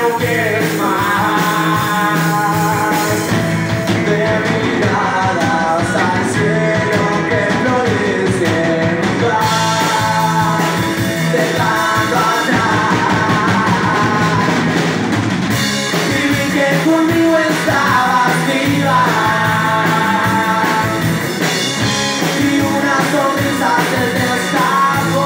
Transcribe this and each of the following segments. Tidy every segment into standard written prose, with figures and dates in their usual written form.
no quieres más. De miradas al cielo que florece en un lugar, dejando atrás. Y vi que conmigo estabas viva, y una sonrisa se te escapó.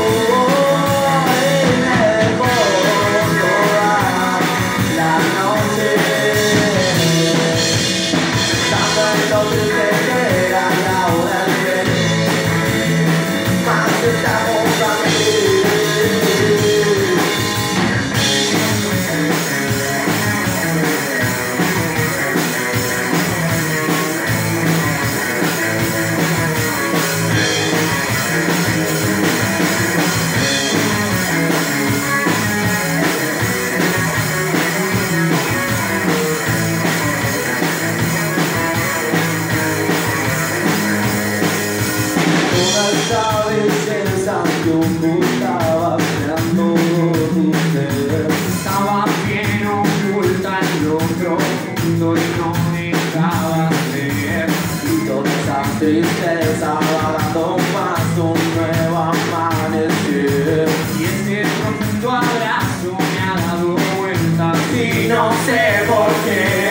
Estaba esperando tu ser. Estaba bien oculta en lo profundo y no dejabas ver. Y toda esa tristeza va dando paso a un nuevo amanecer. Y ese profundo abrazo me ha dado vueltas y no sé por qué.